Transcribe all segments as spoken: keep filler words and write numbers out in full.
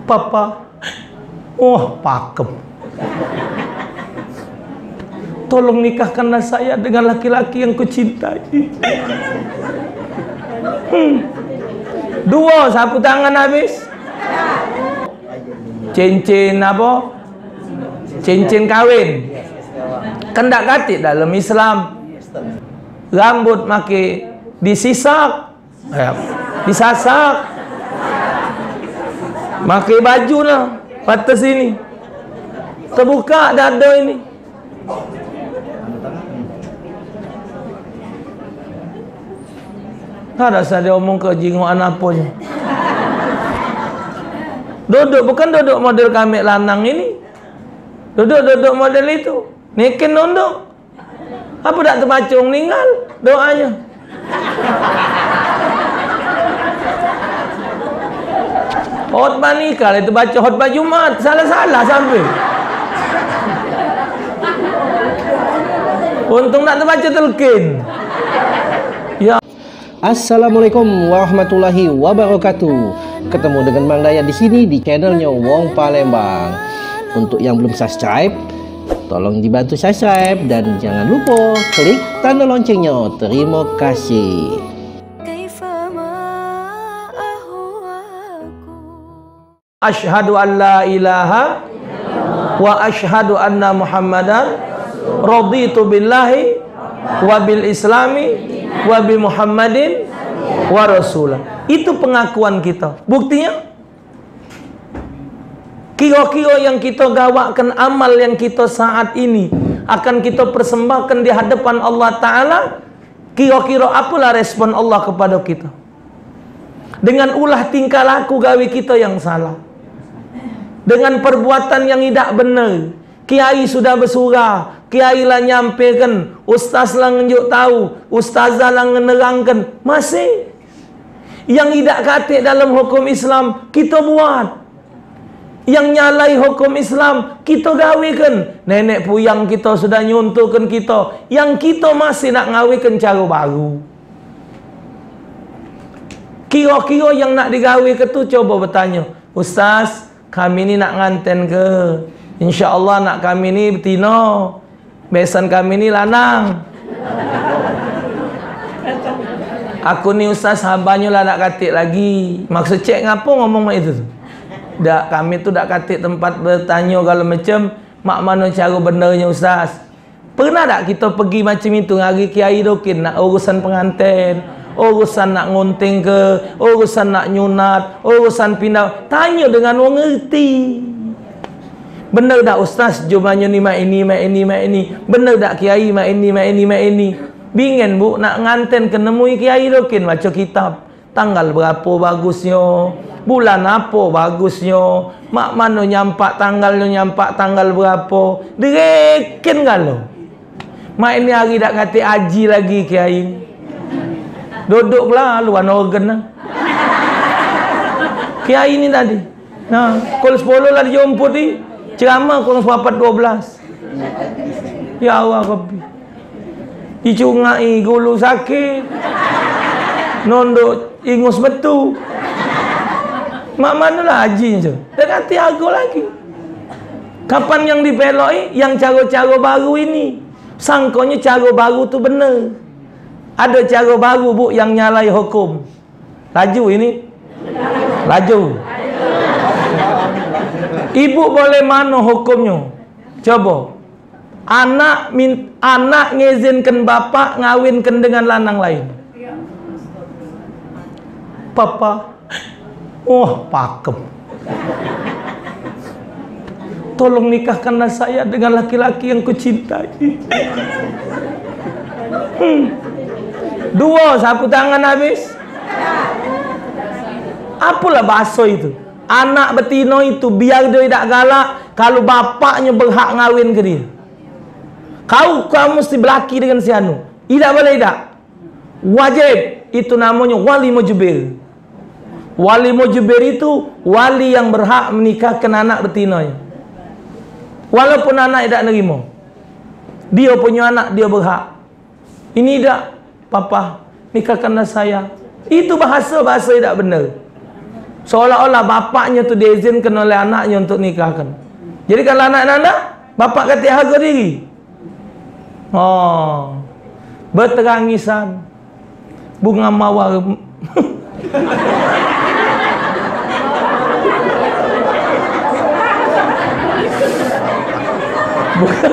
Papa, oh pakem. Tolong nikahkanlah saya dengan laki-laki yang kucintai. Hmm. Dua sapu tangan habis. Cincin apa? Cincin kawin. Kendak katik dalam Islam. Rambut maki disisak, ya, disasak. Pakai baju lah patah sini, terbuka dada ini. Tak ada saya omong ke jingok anak punya. Duduk bukan duduk model kami lanang ini, duduk-duduk model itu. Nikin nunduk. Apa tak terbaca meninggal doanya. Khotbah nikah itu baca khotbah Jumat, salah-salah sampai. Untung nak terbaca telkin. Ya. Assalamualaikum warahmatullahi wabarakatuh. Ketemu dengan Mang Dayat di sini di channelnya Wong Palembang. Untuk yang belum subscribe, tolong dibantu subscribe dan jangan lupa klik tanda loncengnya. Terima kasih. Asyhadu an la ilaha wa asyhadu anna Muhammadan raditu billahi wa bil islami wa bi Muhammadin wa rasulah. Itu pengakuan kita. Buktinya kira-kira yang kita gawakkan amal yang kita saat ini akan kita persembahkan di hadapan Allah Ta'ala. Kira-kira apalah respon Allah kepada kita dengan ulah tingkah laku gawe kita yang salah, dengan perbuatan yang tidak benar. Kiai sudah bersurah, kiai lah nyampaikan, ustaz lah nunjuk tahu, ustazah lah menerangkan, masih yang tidak katik dalam hukum Islam kita buat, yang nyalai hukum Islam kita gawikan. Nenek puyang kita sudah nyuntukkan kita, yang kita masih nak ngawikan cara baru. Kira-kira yang nak digawi ke tu coba bertanya, ustaz, kami ni nak nganten ke? InsyaAllah nak kami ni betina, besan kami ni lanang. Aku ni ustaz sahabatnya lah nak katik lagi. Maksud cek ngapa ngomong mak itu? Dak, kami tu dak katik tempat bertanya kalau macam mak mana cara benernya ustaz. Pernah tak kita pergi macam itu ngari kiai dokin nak urusan pengantin, urusan nak ngunting ke, urusan nak nyunat, urusan pindah, tanya dengan orang ngerti. Benar tak ustaz jumlahnya ni mak ini, mak ini, mak ini? Benar tak kiai mak ini, mak ini, mak ini? Bingen bu nak nganten kena nemui kiai dokin baca kitab. Tanggal berapa bagusnya? Bulan apa bagusnya? Mak mana nyampak tanggalnya, nyampak tanggal berapa? Direkin kalau. Mak ini hari tak kata haji lagi kiai. Duduklah luar organ lah. Kiai ni tadi. Nah, kalau sepuluh lah dijemput ni. Ceramah kalau sepapat dua belas. Ya Allah Rabbi. Dicungai gulu sakit. Nondok ingus betu. Mak mana lah haji je. Dan hati aku lagi. Kapan yang dipeloi? Yang cara-cara baru ini. Sangkanya cara baru tu benar. Ada cara baru bu yang nyalai hukum. Laju ini. Laju. Ibu boleh mana hukumnya? Coba. Anak min, anak ngizinkan bapak ngawinkan dengan lanang lain. Papa, oh pakem. Tolong nikahkanlah saya dengan laki-laki yang kucintai. Hmm. Dua sapu tangan habis. Apalah bahasa itu? Anak betina itu biar dia tidak galak kalau bapaknya berhak ngawin ke dia. Kau kamu mesti berlaki dengan si anu. Tidak boleh tidak. Wajib. Itu namanya wali mujbir. Wali mujbir itu wali yang berhak menikahkan anak betinanya. Walaupun anak tidak nerima. Dia punya anak, dia berhak. Ini tidak, papa, nikahkanlah saya. Itu bahasa-bahasa tidak benar. Seolah-olah bapaknya tu diizinkan oleh anaknya untuk nikahkan. Jadi kalau anak-anak, bapak kata harga diri. Oh, berterangisan bunga mawar. Bukan.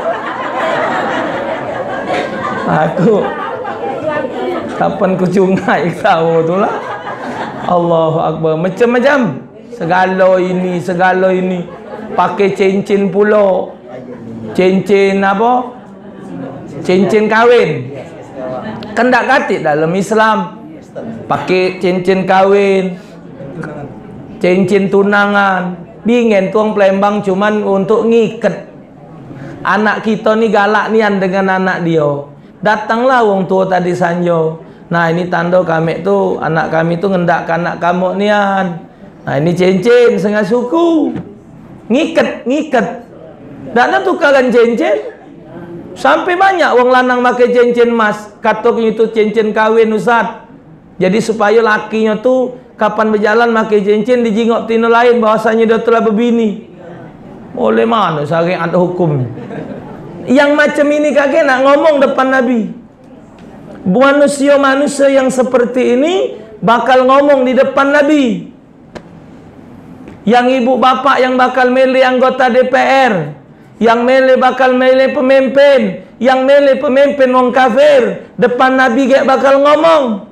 Aku kapan ku cungai tahu tu lah. Allahu Akbar. Macam-macam. Segala ini, segala ini. Pakai cincin pula. Cincin apa? Cincin kahwin. Kan tak katik dalam Islam. Pakai cincin kahwin, cincin tunangan. Bingen tuang Palembang cuman untuk ngiket. Anak kita ni galak nian dengan anak dia. Datanglah wong tua tadi sanjo. Nah, ini tanda kami tu, anak kami tu ngendak anak kamu nian. Nah, ini cincin setengah suku. Ngiket, ngiket. Tak ada tukaran cincin. Sampai banyak wong lanang pakai cincin emas. Katok itu cincin kahwin Ustaz. Jadi supaya lakinya tu kapan berjalan pakai cincin dijingok tino lain bahwasanya dia telah berbini. Oleh mana syariat hukum? Yang macam ini kakek nak ngomong depan Nabi. Manusia-manusia yang seperti ini bakal ngomong di depan Nabi. Yang ibu bapak yang bakal milih anggota D P R, yang milih bakal milih pemimpin, yang milih pemimpin wong kafir, depan Nabi kayak bakal ngomong.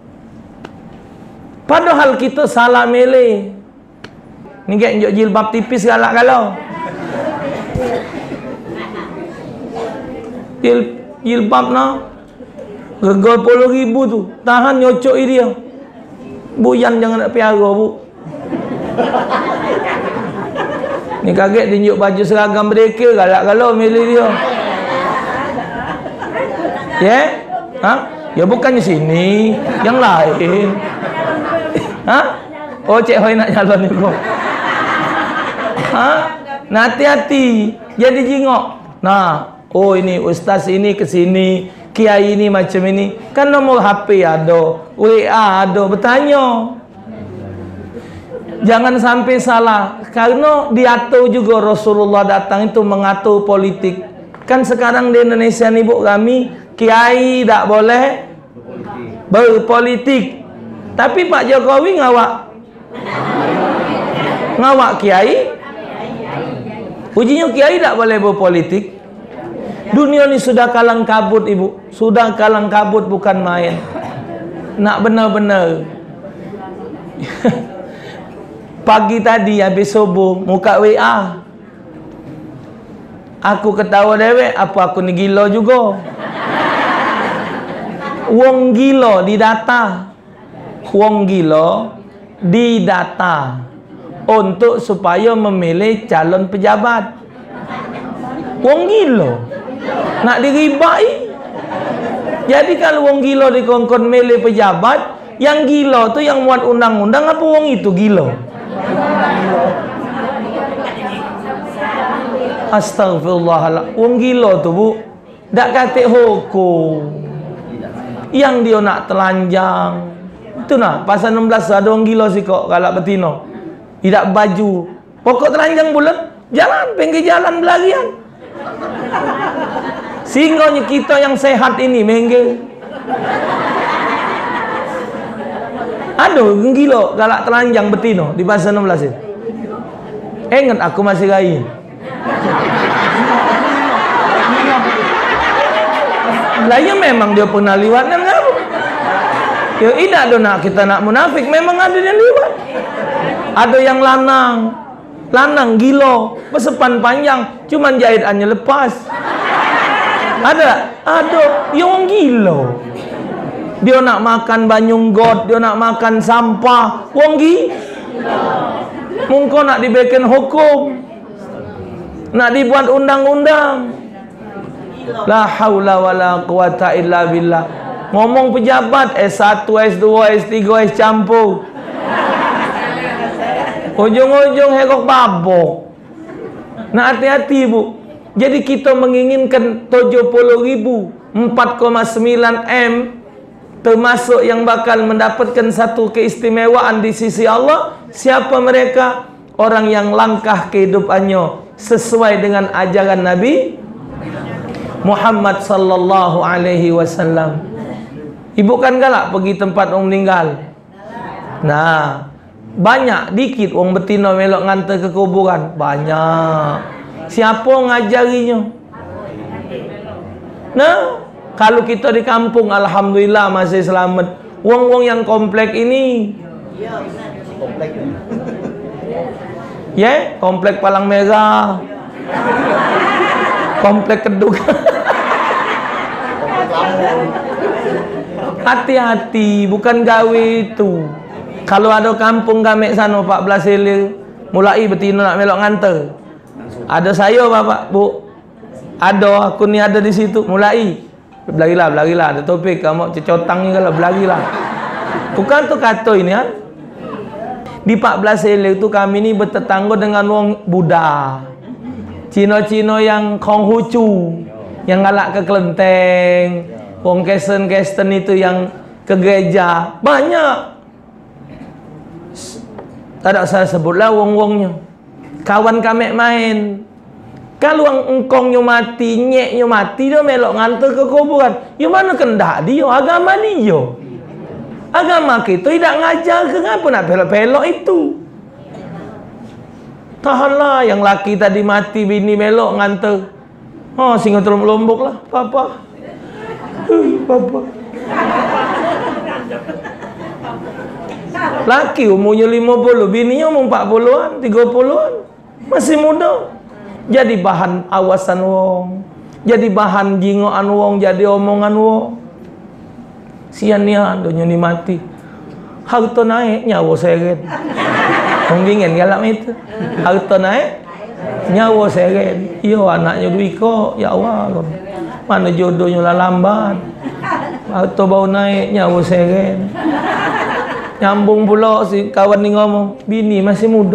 Padahal kita salah milih. Ni kayak njok jilbab tipis galak kalau. Jil, jilbab na regol puluh ribu tu. Tahan nyocok dia. Buyan jangan nak piara bu. Ni kaget tunjuk baju seragam mereka galak kalau milih dia. Ya? Yeah? Ha? Ya bukannya sini, yang lain. Ha? Oh, Cik Hoi nak jalan juga. Ha? Nah, hati-hati. Jadi jingok. Nah, oh ini ustaz ini ke sini, kiai ini macam ini. Kan nomor H P ada, W A ada, bertanya. Jangan sampai salah. Karena diatur juga Rasulullah datang itu mengatur politik. Kan sekarang di Indonesia ni bu kami, kiai tak boleh berpolitik. Tapi Pak Jokowi ngawak ngawak kiai. Ujinya kiai tak boleh berpolitik. Dunia ni sudah kalang kabut ibu. Sudah kalang kabut bukan main. Nak benar-benar. Pagi tadi habis subuh muka W A. Aku ketawa dewek, apa aku ni gila juga. Wong gila di data. Wong gila di data untuk supaya memilih calon pejabat. Wong gila nak diribai. Jadi kalau wong gila dikongkon milih pejabat, yang gila tu yang muat undang-undang apa wong itu gila? Astagfirullahaladzim. Wong gila tu bu dak katik hukum. Yang dia nak telanjang. Itu nah, pasal enam belas ada orang gila sih kok kalau betina. Tidak baju. Pokok telanjang bulat, jalan pinggir jalan berlarian. Sehingga kita yang sehat ini menggil. Aduh, gila galak telanjang betina di pasal enam belas ini. Ingat aku masih lain. Lah ya memang dia pernah liwat dan ngaku. Ya tidak ada nak kita nak munafik, memang ada yang liwat. Ada yang lanang, lanang gila, bersepan panjang, cuman jahitannya lepas. Ada, ada yang gila. Dia nak makan banyung got, dia nak makan sampah, wong gila. Mungkin nak dibikin hukum, nak dibuat undang-undang. La haula wala quwata illa billah. Ngomong pejabat S satu, S dua, S tiga, S campur. Ujung-ujung hekok babok. Nah hati-hati bu. Jadi kita menginginkan tujuh puluh ribu, empat koma sembilan M termasuk yang bakal mendapatkan satu keistimewaan di sisi Allah. Siapa mereka? Orang yang langkah kehidupannya sesuai dengan ajaran Nabi Muhammad sallallahu alaihi wasallam. Ibu kan galak pergi tempat orang meninggal. Nah, banyak dikit orang betina melok ngantar ke kuburan. Banyak. Siapa ngajarinya? Nah, kalau kita di kampung alhamdulillah masih selamat. Wong-wong yang komplek ini. Komplek. Ya, yeah, komplek Palang Merah. Komplek Kedung. Hati-hati, bukan gawe itu. Kalau ada kampung gamek sana empat belas hilir, mulai betina nak melok nganter. Ada saya bapak, bu. Ada aku ni ada di situ, mulai. Belarilah, belarilah. Ada topik kamu cecotang ni kalau belarilah. Bukan tu kata ini kan. Di empat belas hilir tu kami ni bertetangga dengan wong Buddha. Cino-cino yang Konghucu, yang galak ke kelenteng. Wong Kristen-Kristen itu yang ke gereja. Banyak. Tak ada saya sebutlah wong-wongnya. Kawan kami main. Kalau engkongnya mati, nyeknya mati, dia melok ngantar ke kuburan. Yang mana kendak dia? Agama dia. Agama kita tidak ngajar ke apa nak pelok-pelok itu. Tahanlah yang laki tadi mati, bini melok ngantar. Oh, singa telung lombok lah, papa. Uh, papa. Laki umurnya lima puluh, bininya umur empat puluhan, tiga puluhan. Masih muda. Jadi bahan awasan wong. Jadi bahan jingoan wong, jadi omongan wong. Sian dia dunia ni mati. Harta naik nyawa seret. Wong dingin galak itu. Harta naik nyawa seret. Iyo anaknya duiko, ya Allah. Mana jodohnya lah lambat. Harta bau naik nyawa seret. Nyambung pula si kawan ni ngomong, bini masih muda.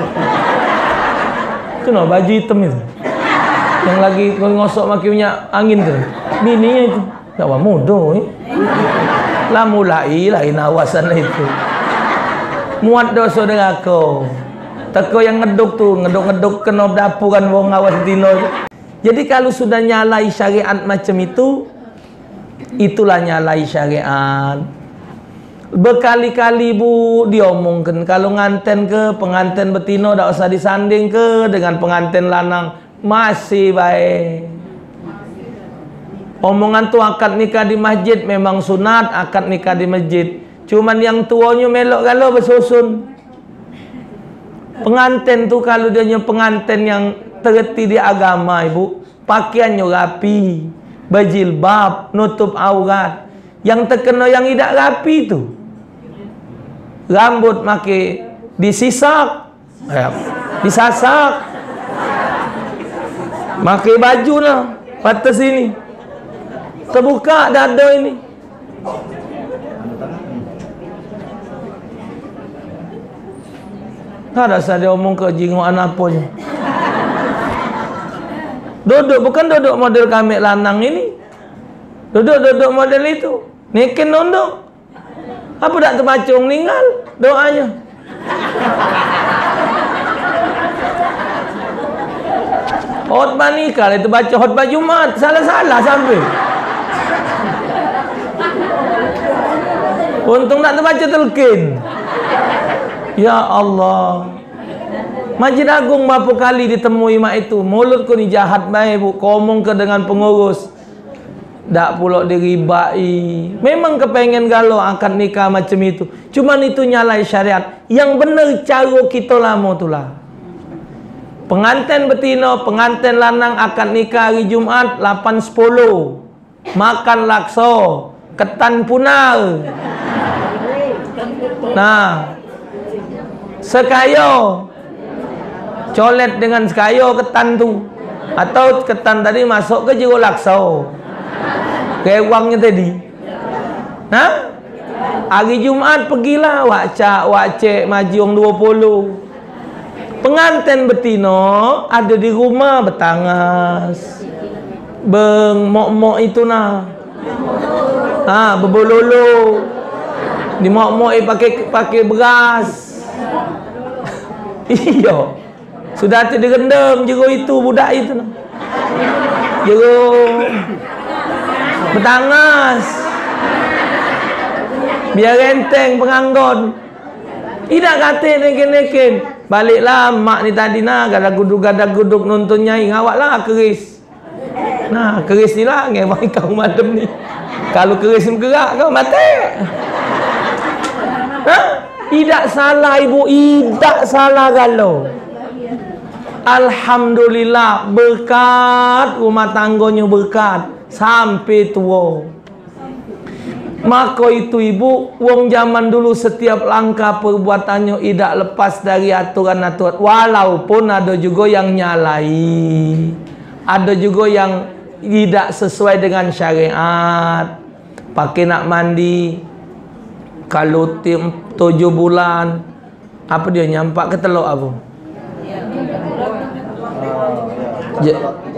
Itu no baju hitam itu. Yang lagi ngosok maki punya angin tu. Bininya itu. Tak apa muda eh. Lah mulai lain awasan itu. Muat dosa dengan aku. Teko yang ngeduk tu, ngeduk-ngeduk kena dapur kan wong awas dino. Jadi kalau sudah nyalai syariat macam itu, itulah nyalai syariat. Berkali-kali bu diomongkan kalau nganten ke pengantin betina tak usah disanding ke dengan pengantin lanang masih baik. Omongan tu akad nikah di masjid memang sunat, akad nikah di masjid. Cuman yang tuanya melok kalau bersusun. Pengantin tu kalau dia pengantin yang terti di agama ibu, pakaiannya rapi, berjilbab, nutup aurat. Yang terkena yang tidak rapi tu. Rambut maki disisak, ya, disasak, maki baju lah, patah sini, terbuka dada ini. Tak ada saya omong ke jingoan apanya. Duduk bukan duduk model kami lanang ini, duduk-duduk model itu, nikin nunduk. Apa tak terbaca meninggal doanya? Khotbah nikah itu baca khotbah Jumat, salah-salah sampai. Untung tak terbaca telkin. Ya Allah. Masjid Agung berapa kali ditemui mak itu, mulutku ni jahat baik bu, komong ke dengan pengurus. Tak pula diribai. Memang kepengen galau akad nikah macam itu. Cuman itu nyalai syariat. Yang benar cara kita lama itulah. Pengantin betina, pengantin lanang akad nikah hari Jumat lapan sepuluh. Makan lakso, ketan punar. Nah, sekayo. Colet dengan sekayo ketan tu. Atau ketan tadi masuk ke jeruk lakso. Rewangnya tadi. Nah, hari Jumat pergilah wak cak, wak cek, majiong dua puluh. Pengantin betina ada di rumah bertangas. Beng mok-mok itu nah. Ha, berbololo. Dimok-mok pakai pakai beras. Iya. Sudah tu direndam jero itu budak itu. Jero bertangas. Biar renteng penganggon. Tidak kata neken-neken. Baliklah mak ni tadi nak gadak guduk-gadak guduk nonton nyai ngawaklah keris. Nah, keris ni lah ngai kau madam ni. Kalau keris bergerak kau mati. Ha? Tidak salah ibu, tidak salah galau. Alhamdulillah berkat rumah tangganya berkat sampai tua. Maka itu ibu, wong zaman dulu setiap langkah perbuatannya tidak lepas dari aturan-aturan. Walaupun ada juga yang nyalai, ada juga yang tidak sesuai dengan syariat. Pakai nak mandi, kalau tim tujuh bulan, apa dia nyampak ke telok apa? Je,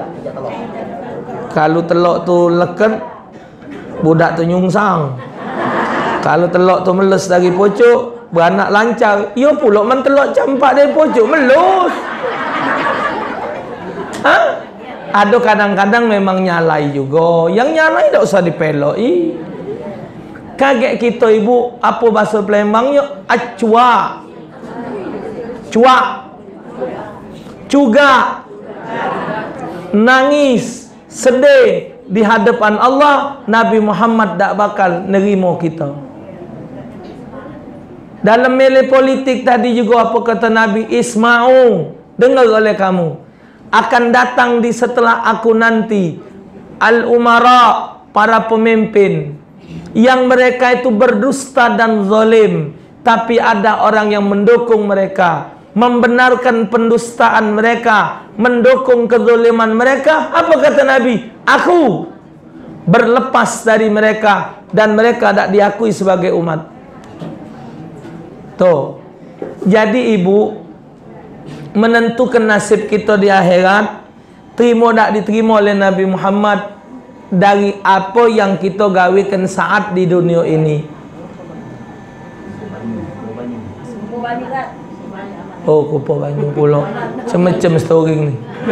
kalau telok tu leken, budak tu nyungsang. Kalau telok tu meles dari pocok, beranak lancar. Ia pula man telok campak dari pocok, melus. Ha? Ada kadang-kadang memang nyalai juga. Yang nyalai tak usah dipeloi. Kaget kita ibu, apa bahasa Palembangnya? Acua. Cuak. Juga. Nangis. Sedih. Di hadapan Allah, Nabi Muhammad tak bakal nerima kita. Dalam milih politik tadi juga apa kata Nabi? Isma'u, dengar oleh kamu, akan datang di setelah aku nanti al-umara, para pemimpin yang mereka itu berdusta dan zalim, tapi ada orang yang mendukung mereka, membenarkan pendustaan mereka, mendukung kezaliman mereka. Apa kata Nabi? Aku berlepas dari mereka dan mereka tak diakui sebagai umat. Tuh. Jadi ibu, menentukan nasib kita di akhirat, terima tak diterima oleh Nabi Muhammad dari apa yang kita gawikan saat di dunia ini. Oh, kupu banyu pula. Macam-macam story ni.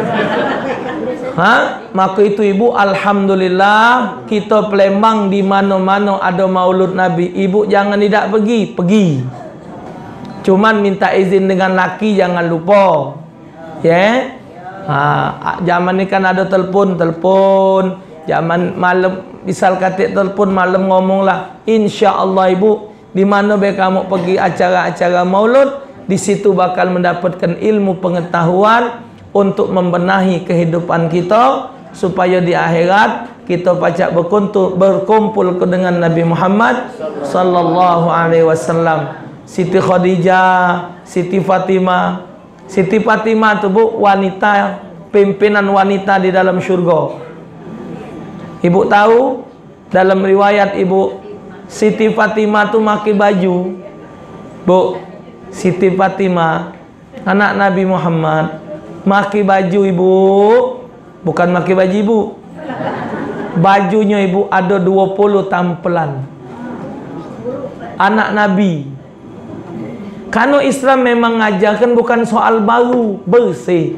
Ha? Maka itu ibu, alhamdulillah kita Palembang di mana-mana ada maulud Nabi. Ibu jangan tidak pergi, pergi. Cuman minta izin dengan laki, jangan lupa. Ya. Yeah? Ha, zaman ni kan ada telefon, telefon. Zaman malam, misal kata telefon malam ngomonglah. Insya-Allah ibu, di mana be kamu pergi acara-acara maulud, di situ bakal mendapatkan ilmu pengetahuan untuk membenahi kehidupan kita supaya di akhirat kita pacak berkumpul berkumpul dengan Nabi Muhammad sallallahu alaihi wasallam. Siti Khadijah, Siti Fatimah. Siti Fatimah tu bu wanita, pimpinan wanita di dalam syurga. Ibu tahu dalam riwayat ibu, Siti Fatimah tu pakai baju. Bu, Siti Fatimah anak Nabi Muhammad maki baju ibu, bukan maki baju ibu, bajunya ibu ada dua puluh tampelan anak Nabi. Karena Islam memang mengajarkan bukan soal baru, bersih.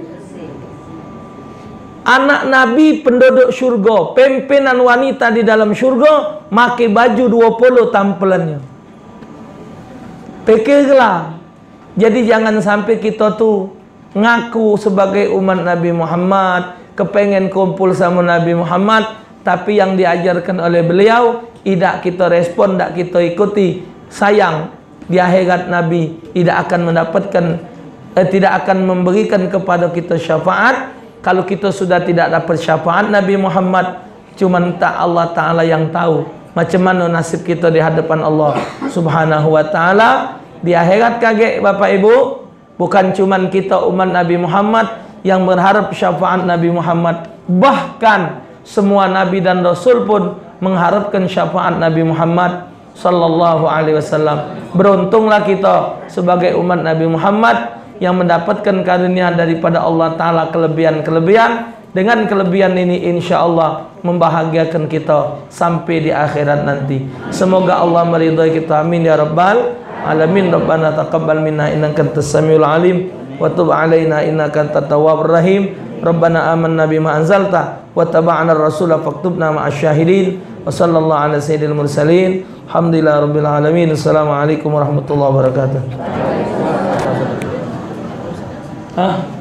Anak Nabi penduduk syurga, pimpinan wanita di dalam syurga, maki baju dua puluh tampelannya. Pikirlah. Jadi jangan sampai kita tu ngaku sebagai umat Nabi Muhammad, kepengen kumpul sama Nabi Muhammad, tapi yang diajarkan oleh beliau tidak kita respon, tidak kita ikuti. Sayang, di akhirat Nabi tidak akan mendapatkan, eh, tidak akan memberikan kepada kita syafaat. Kalau kita sudah tidak dapat syafaat Nabi Muhammad, cuman tak Allah Ta'ala yang tahu macam mana nasib kita di hadapan Allah Subhanahu Wa Ta'ala. Di akhirat kaget Bapak Ibu, bukan cuman kita umat Nabi Muhammad yang berharap syafaat Nabi Muhammad, bahkan semua Nabi dan Rasul pun mengharapkan syafaat Nabi Muhammad Sallallahu Alaihi Wasallam. Beruntunglah kita sebagai umat Nabi Muhammad yang mendapatkan karunia daripada Allah Ta'ala, kelebihan-kelebihan Dengan kelebihan ini insya Allah membahagiakan kita sampai di akhirat nanti. Semoga Allah meridai kita. Amin ya rabbal alamin. Rabbana taqabbal minna innaka antas samiul alim wa tub alaina innaka antat tawwabur rahim. Rabbana amanna bima anzalta wa taba'na ar-rasula faktubna ma'asy syahidin. Wa sallallahu ala sayyidil mursalin. Alhamdulillah rabbil alamin. Assalamualaikum warahmatullahi wabarakatuh. Ah